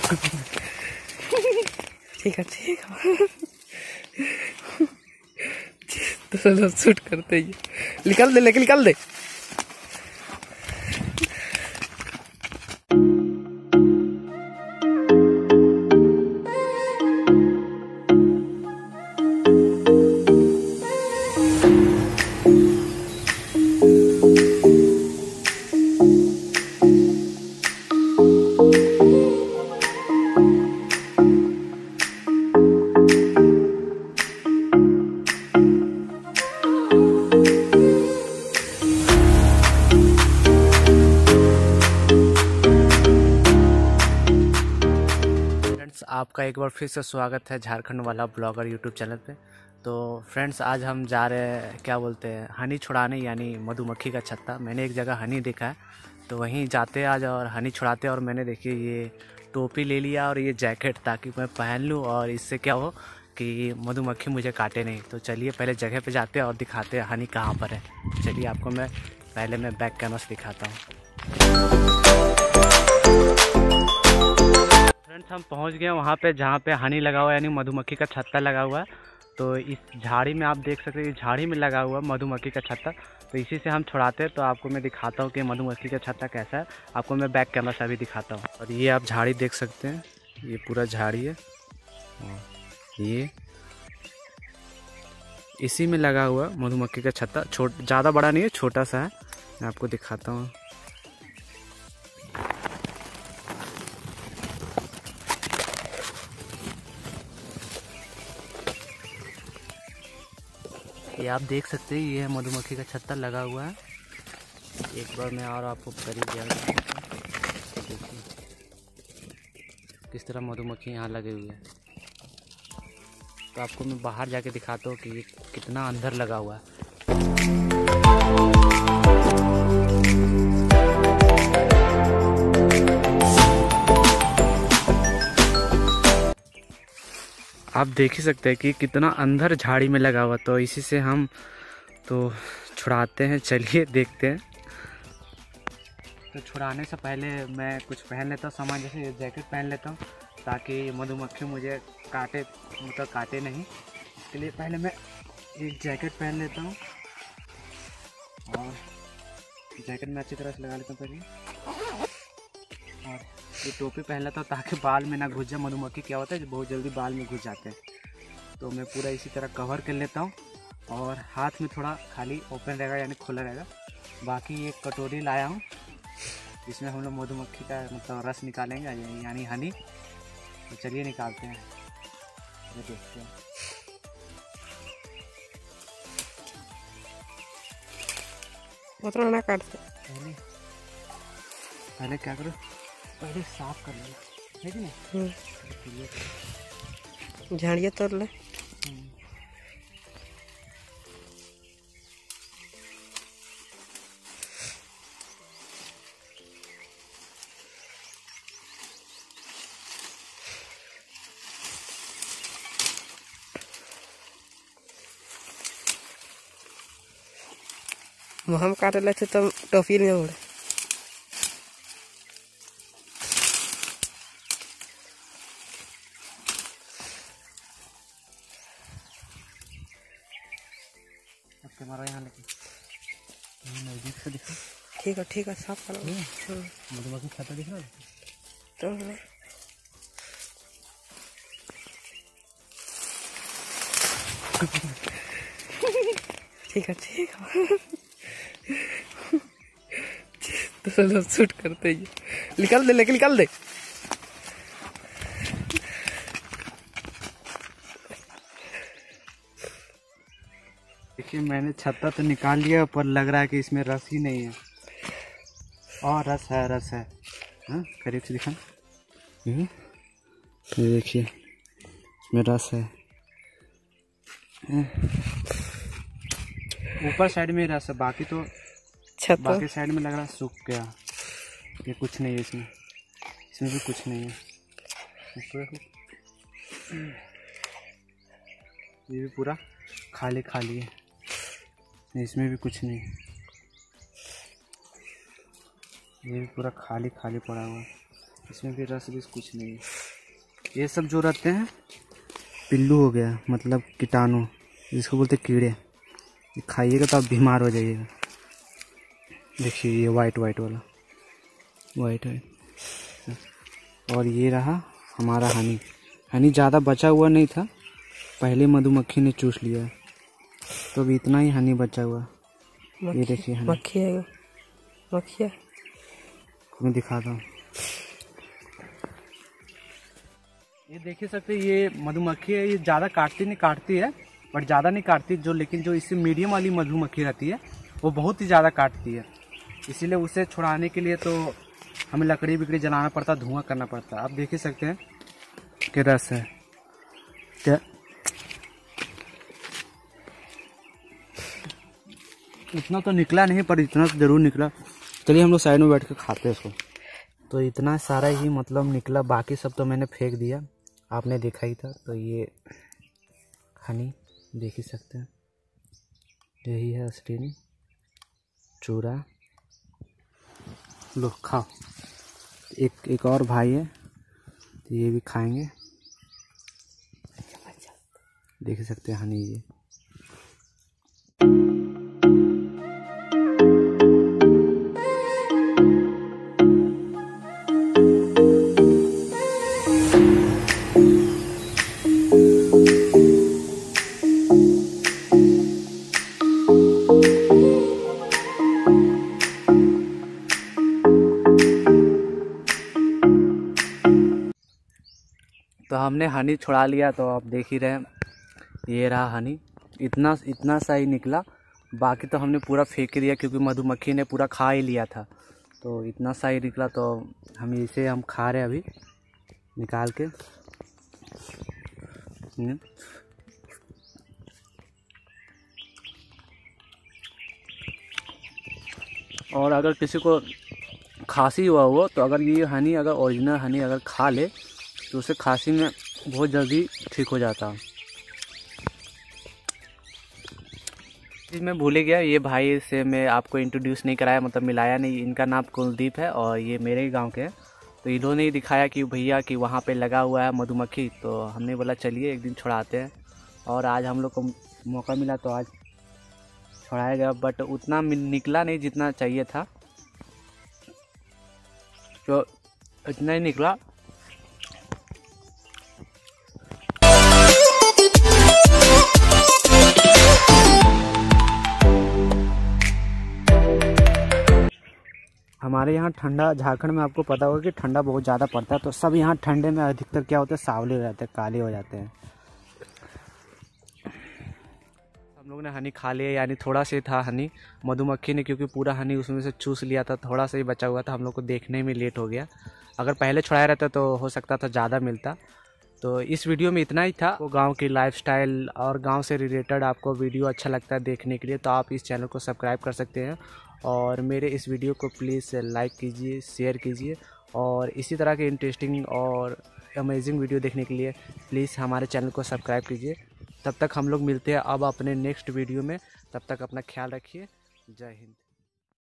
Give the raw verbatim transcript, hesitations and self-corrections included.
ठीक है ठीक है। तो शूट करते ही निकाल दे, लेके निकाल दे। आपका एक बार फिर से स्वागत है झारखंड वाला ब्लॉगर यूट्यूब चैनल पे। तो फ्रेंड्स, आज हम जा रहे हैं, क्या बोलते हैं, हनी छुड़ाने, यानी मधुमक्खी का छत्ता। मैंने एक जगह हनी देखा है तो वहीं जाते आज और हनी छुड़ाते। और मैंने देखिए ये टोपी ले लिया और ये जैकेट, ताकि मैं पहन लूँ और इससे क्या हो कि मधुमक्खी मुझे काटे नहीं। तो चलिए पहले जगह पे जाते हैं और दिखाते हैं हनी कहाँ पर है। चलिए आपको मैं पहले मैं बैक कैमरा दिखाता हूँ। फ्रेंड्स, हम पहुंच गए वहाँ पे जहाँ पे हनी लगा हुआ है, यानी मधुमक्खी का छत्ता लगा हुआ है। तो इस झाड़ी में आप देख सकते हैं, इस झाड़ी में लगा हुआ है मधुमक्खी का छत्ता। तो इसी से हम छुड़ाते हैं। तो आपको मैं दिखाता हूँ कि मधुमक्खी का छत्ता कैसा है। आपको मैं बैक कैमरा से भी दिखाता हूँ। और ये आप झाड़ी देख सकते हैं, ये पूरा झाड़ी है। ये इसी में लगा हुआ मधुमक्खी का छत्ता। छोट ज़्यादा बड़ा नहीं है, छोटा सा है। मैं आपको दिखाता हूँ। ये आप देख सकते हैं, ये है मधुमक्खी का छत्ता लगा हुआ है। एक बार मैं और आपको करीब देखिए किस तरह मधुमक्खी यहाँ लगे हुए हैं। तो आपको मैं बाहर जाके दिखाता हूँ कि ये कितना अंदर लगा हुआ है। आप देख ही सकते हैं कि कितना अंदर झाड़ी में लगा हुआ। तो इसी से हम तो छुड़ाते हैं। चलिए देखते हैं। तो छुड़ाने से पहले मैं कुछ पहन लेता हूँ सामान, जैसे ये जैकेट पहन लेता हूँ ताकि मधुमक्खी मुझे काटे, मतलब काटे नहीं। इसके लिए पहले मैं एक जैकेट पहन लेता हूँ और जैकेट में अच्छी तरह से लगा लेता हूँ पहले। और ये टोपी पहन लेता हूँ ताकि बाल में ना घुस जाए। मधुमक्खी क्या होता है, बहुत जल्दी बाल में घुस जाते हैं। तो मैं पूरा इसी तरह कवर कर लेता हूँ। और हाथ में थोड़ा खाली ओपन रहेगा, यानी खुला रहेगा। बाकी एक कटोरी लाया हूँ, जिसमें हम लोग मधुमक्खी का मतलब रस निकालेंगे, यानी हनी। तो चलिए निकालते हैं, ये देखते हैं। उतना ना काटते। पहले पहले क्या करो, पहले साफ कर लो, है कि नहीं? झाड़िया तोड़ ले। हम काटे लेते तो टोपी नहीं उड़े। कैमरा यहाँ लेके नजदीक से दिखा। ठीक है ठीक है, साफ करो। मधुमक्खी छत्ता दिख रहा है तो ठीक है ठीक है। तो शूट करते ही निकाल दे, लेके निकाल दे। देखिए मैंने छत्ता तो निकाल लिया, पर लग रहा है कि इसमें रस ही नहीं है। और रस है, रस है। हाँ, करीब से दिखा। ये देखिए इसमें रस है। ऊपर साइड में रस है, बाकी तो बाकी साइड में लग रहा है सूख गया। ये कुछ नहीं है इसमें, इसमें भी कुछ नहीं है। ये भी पूरा खाली खाली है, इसमें भी कुछ नहीं। ये भी पूरा खाली खाली पड़ा हुआ है। इसमें भी रस भी कुछ नहीं है। ये सब जो रहते हैं पिल्लू हो गया, मतलब कीटाणु, जिसको बोलते कीड़े, ये खाइएगा तो आप बीमार हो जाइएगा। देखिए ये वाइट वाइट वाला, वाइट वाइट। और ये रहा हमारा हनी। हनी ज़्यादा बचा हुआ नहीं था, पहले मधुमक्खी ने चूस लिया है, तो अभी इतना ही हनी बचा हुआ। ये देखिए हनी, मक्खी है, मक्खी है। मैं दिखाता हूँ, ये देख ही सकते हैं, ये मधुमक्खी है। ये ज़्यादा काटती नहीं काटती है, बट ज़्यादा नहीं काटती जो, लेकिन जो इससे मीडियम वाली मधुमक्खी रहती है वो बहुत ही ज़्यादा काटती है। इसीलिए उसे छुड़ाने के लिए तो हमें लकड़ी बिकड़ी जलाना पड़ता, धुआं करना पड़ता। आप देख ही सकते हैं कि रस है क्या, इतना तो निकला नहीं पर इतना तो ज़रूर निकला। चलिए हम लोग साइड में बैठ के खाते हैं इसको। तो इतना सारा ही मतलब निकला, बाकी सब तो मैंने फेंक दिया, आपने देखा ही था। तो ये हनी देख ही सकते हैं, यही है असली चूरा। लो खाओ। एक एक और भाई है, तो ये भी खाएंगे। देख सकते हैं हनी ये। तो हमने हनी छुड़ा लिया, तो आप देख ही रहे हैं, ये रहा हनी। इतना इतना सा ही निकला, बाकी तो हमने पूरा फेंक दिया क्योंकि मधुमक्खी ने पूरा खा ही लिया था। तो इतना सा ही निकला, तो हम इसे हम खा रहे हैं अभी निकाल के। और अगर किसी को खांसी हुआ हो तो अगर ये हनी, अगर ओरिजिनल हनी अगर खा ले तो उसे खांसी में बहुत जल्दी ठीक हो जाता। चीज़ मैं भूल गया, ये भाई से मैं आपको इंट्रोड्यूस नहीं कराया, मतलब मिलाया नहीं। इनका नाम कुलदीप है और ये मेरे ही गांव के हैं। तो इन्होंने ही दिखाया कि भैया कि वहाँ पे लगा हुआ है मधुमक्खी, तो हमने बोला चलिए एक दिन छुड़ाते हैं। और आज हम लोग को मौका मिला तो आज छुड़ाया गया, बट उतना निकला नहीं जितना चाहिए था, तो इतना ही निकला। हमारे यहाँ ठंडा, झारखंड में आपको पता होगा कि ठंडा बहुत ज़्यादा पड़ता है, तो सब यहाँ ठंडे में अधिकतर क्या होता है, सांवले हो जाते हैं, काले हो जाते हैं। हम लोग ने हनी खा लिया, यानी थोड़ा सा था हनी। मधुमक्खी ने क्योंकि पूरा हनी उसमें से चूस लिया था, थोड़ा सा ही बचा हुआ था। हम लोग को देखने में लेट हो गया, अगर पहले छुड़ाया रहता तो हो सकता था ज़्यादा मिलता। तो इस वीडियो में इतना ही था। वो गांव की लाइफस्टाइल और गांव से रिलेटेड आपको वीडियो अच्छा लगता है देखने के लिए, तो आप इस चैनल को सब्सक्राइब कर सकते हैं। और मेरे इस वीडियो को प्लीज़ लाइक कीजिए, शेयर कीजिए, और इसी तरह के इंटरेस्टिंग और अमेजिंग वीडियो देखने के लिए प्लीज़ हमारे चैनल को सब्सक्राइब कीजिए। तब तक हम लोग मिलते हैं अब अपने नेक्स्ट वीडियो में, तब तक अपना ख्याल रखिए। जय हिंद।